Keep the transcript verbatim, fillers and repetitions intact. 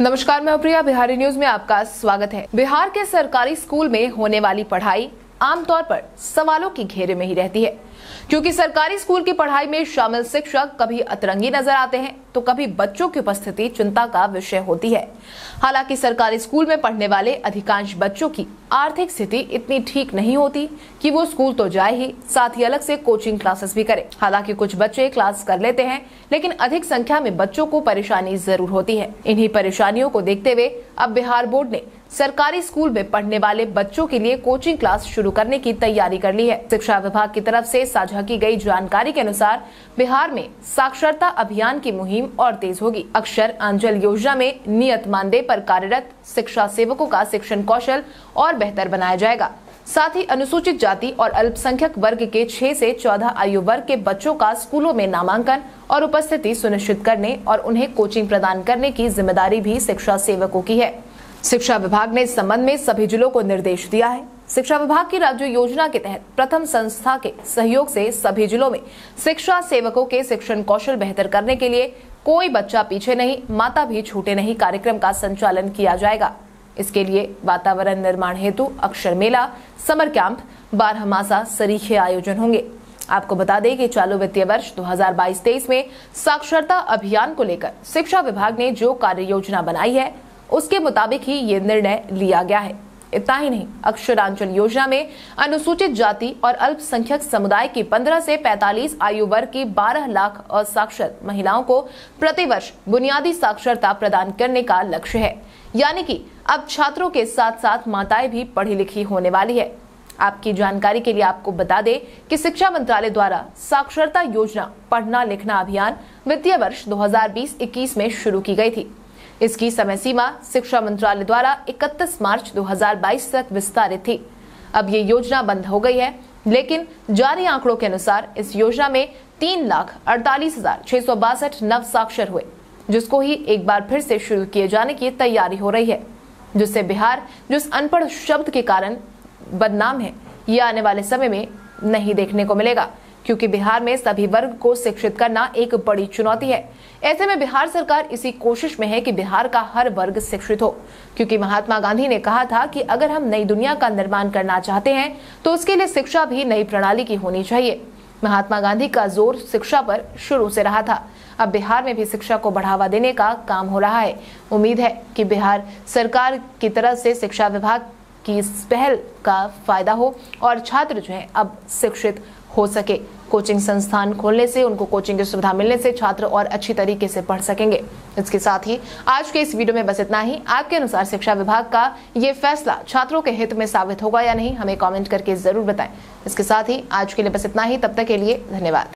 नमस्कार, मैं प्रिया, बिहारी न्यूज में आपका स्वागत है। बिहार के सरकारी स्कूल में होने वाली पढ़ाई आमतौर पर सवालों की घेरे में ही रहती है, क्योंकि सरकारी स्कूल की पढ़ाई में शामिल शिक्षक कभी अतरंगी नजर आते हैं तो कभी बच्चों की उपस्थिति चिंता का विषय होती है। हालांकि सरकारी स्कूल में पढ़ने वाले अधिकांश बच्चों की आर्थिक स्थिति इतनी ठीक नहीं होती कि वो स्कूल तो जाए ही, साथ ही अलग से कोचिंग क्लासेस भी करें। हालांकि कुछ बच्चे क्लास कर लेते हैं, लेकिन अधिक संख्या में बच्चों को परेशानी जरूर होती है। इन्हीं परेशानियों को देखते हुए अब बिहार बोर्ड ने सरकारी स्कूल में पढ़ने वाले बच्चों के लिए कोचिंग क्लास शुरू करने की तैयारी कर ली है। शिक्षा विभाग की तरफ से साझा की गई जानकारी के अनुसार बिहार में साक्षरता अभियान की मुहिम और तेज होगी। अक्षर अंचल योजना में नियत मानदेय पर कार्यरत शिक्षा सेवकों का शिक्षण कौशल और बेहतर बनाया जाएगा। साथ ही अनुसूचित जाति और अल्पसंख्यक वर्ग के छह से चौदह आयु वर्ग के बच्चों का स्कूलों में नामांकन और उपस्थिति सुनिश्चित करने और उन्हें कोचिंग प्रदान करने की जिम्मेदारी भी शिक्षा सेवकों की है। शिक्षा विभाग ने इस संबंध में सभी जिलों को निर्देश दिया है। शिक्षा विभाग की राज्य योजना के तहत प्रथम संस्था के सहयोग से सभी जिलों में शिक्षा सेवकों के शिक्षण कौशल बेहतर करने के लिए कोई बच्चा पीछे नहीं, माता भी छूटे नहीं कार्यक्रम का संचालन किया जाएगा। इसके लिए वातावरण निर्माण हेतु अक्षर मेला, समर कैंप, बारहमासा सरीखे आयोजन होंगे। आपको बता दें कि चालू वित्तीय वर्ष दो हज़ार बाईस तेईस में साक्षरता अभियान को लेकर शिक्षा विभाग ने जो कार्य योजना बनाई है उसके मुताबिक ही ये निर्णय लिया गया है। इतना ही नहीं, अक्षरांचल योजना में अनुसूचित जाति और अल्पसंख्यक समुदाय की पंद्रह से पैंतालीस आयु वर्ग की बारह लाख असाक्षर महिलाओं को प्रतिवर्ष बुनियादी साक्षरता प्रदान करने का लक्ष्य है। यानी कि अब छात्रों के साथ साथ माताएं भी पढ़ी लिखी होने वाली है। आपकी जानकारी के लिए आपको बता दें कि शिक्षा मंत्रालय द्वारा साक्षरता योजना पढ़ना लिखना अभियान वित्तीय वर्ष दो हज़ार बीस इक्कीस में शुरू की गई थी। इसकी समय सीमा शिक्षा मंत्रालय द्वारा इकतीस मार्च दो हज़ार बाईस तक विस्तारित थी। अब ये योजना बंद हो गई है, लेकिन जारी आंकड़ों के अनुसार इस योजना में तीन लाख अड़तालीस हजार छह सौ बासठ नव साक्षर हुए, जिसको ही एक बार फिर से शुरू किए जाने की तैयारी हो रही है, जिससे बिहार जिस अनपढ़ शब्द के कारण बदनाम है, ये आने वाले समय में नहीं देखने को मिलेगा, क्योंकि बिहार में सभी वर्ग को शिक्षित करना एक बड़ी चुनौती है। ऐसे में बिहार सरकार इसी कोशिश में है कि बिहार का हर वर्ग शिक्षित हो, क्योंकि महात्मा गांधी ने कहा था कि अगर हम नई दुनिया का निर्माण करना चाहते हैं तो उसके लिए शिक्षा भी नई प्रणाली की होनी चाहिए। महात्मा गांधी का जोर शिक्षा पर शुरू से रहा था। अब बिहार में भी शिक्षा को बढ़ावा देने का काम हो रहा है। उम्मीद है कि बिहार सरकार की तरफ से शिक्षा विभाग की इस पहल का फायदा हो और छात्र जो है अब शिक्षित हो सके। कोचिंग संस्थान खोलने से, उनको कोचिंग की सुविधा मिलने से छात्र और अच्छी तरीके से पढ़ सकेंगे। इसके साथ ही आज के इस वीडियो में बस इतना ही। आपके अनुसार शिक्षा विभाग का ये फैसला छात्रों के हित में साबित होगा या नहीं, हमें कमेंट करके जरूर बताएं। इसके साथ ही आज के लिए बस इतना ही। तब तक के लिए धन्यवाद।